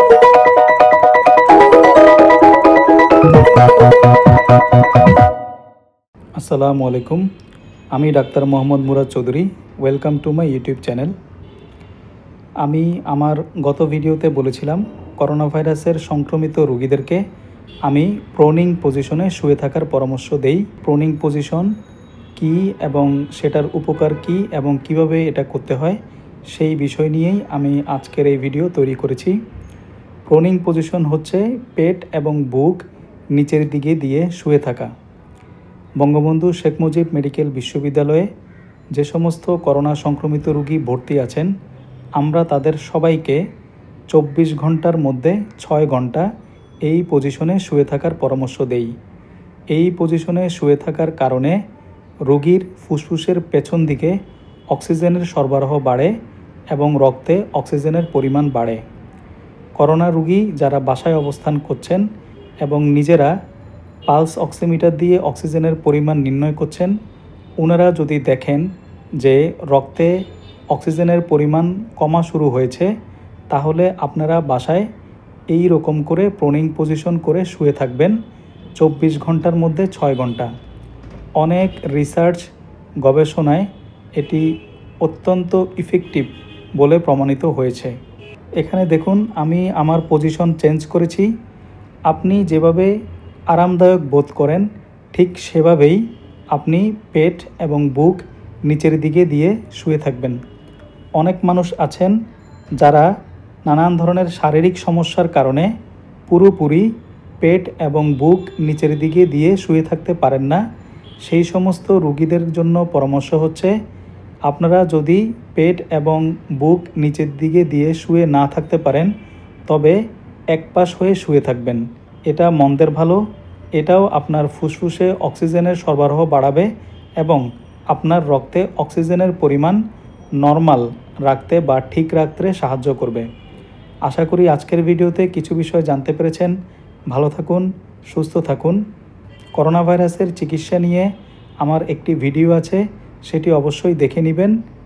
আসসালামু আলাইকুম। আমি doctor Mohammad Murad Chowdhury. Welcome to my YouTube channel. আমি আমার গত ভিডিওতে বলেছিলাম করোনা ভাইরাসের সংক্রমিত রোগীদেরকে আমি প্রোনিং পজিশনে শুয়ে থাকার পরামর্শ দেই। প্রোনিং পজিশন কি এবং সেটার উপকার কি এবং কিভাবে এটা করতে হয় সেই বিষয় নিয়েই আমি আজকের এই ভিডিও তৈরি করেছি। প্রোনিং পজিশন হচ্ছে পেট এবং বুক নিচের দিকে দিয়ে শুয়ে থাকা। বঙ্গবন্ধু শেখ মুজিব মেডিকেল বিশ্ববিদ্যালয়ে যে সমস্ত করোনা সংক্রমিত রোগী ভর্তি আছেন, আমরা তাদের সবাইকে 24 ঘন্টার মধ্যে 6 ঘন্টা এই পজিশনে শুয়ে থাকার পরামর্শ দেই। এই পজিশনে শুয়ে থাকার কারণে রোগীর ফুসফুসের পেছন দিকে অক্সিজেনের সরবরাহ বাড়ে এবং রক্তে অক্সিজেনের পরিমাণ বাড়ে। করোনা রোগী যারা বাসায় অবস্থান করছেন এবং নিজেরা পালস অক্সিমিটার দিয়ে অক্সিজেনের পরিমাণ নির্ণয় করছেন, ওনারা যদি দেখেন যে রক্তে অক্সিজেনের পরিমাণ কমা শুরু হয়েছে, তাহলে আপনারা বাসায় এই রকম করে প্রোনিং পজিশন করে শুয়ে থাকবেন 24 ঘন্টার মধ্যে 6 ঘন্টা। অনেক রিসার্চ গবেষণায় এটি অত্যন্ত ইফেক্টিভ বলে প্রমাণিত হয়েছে। এখানে দেখুন, আমি আমার পজিশন চেঞ্জ করেছি। আপনি যেভাবে আরামদায়ক বোধ করেন ঠিক সেভাবেই আপনি পেট এবং বুক নিচের দিকে দিয়ে শুয়ে থাকবেন। অনেক মানুষ আছেন যারা নানান ধরনের শারীরিক সমস্যার কারণে পুরোপুরি পেট এবং বুক নিচের দিকে দিয়ে শুয়ে থাকতে পারেন না। সেই সমস্ত রোগীদের জন্য পরামর্শ হচ্ছে, আপনারা যদি পেট এবং বুক নিচের দিকে দিয়ে শুয়ে না থাকতে পারেন, তবে এক পাশ হয়ে শুয়ে থাকবেন। এটা মন্দের ভালো। এটাও আপনার ফুসফুসে অক্সিজেনের সরবরাহ বাড়াবে এবং আপনার রক্তে অক্সিজেনের পরিমাণ নর্মাল রাখতে বা ঠিক রাখতে সাহায্য করবে। আশা করি আজকের ভিডিওতে কিছু বিষয় জানতে পেরেছেন। ভালো থাকুন, সুস্থ থাকুন। করোনা ভাইরাসের চিকিৎসা নিয়ে আমার একটি ভিডিও আছে, সেটি অবশ্যই দেখে নেবেন।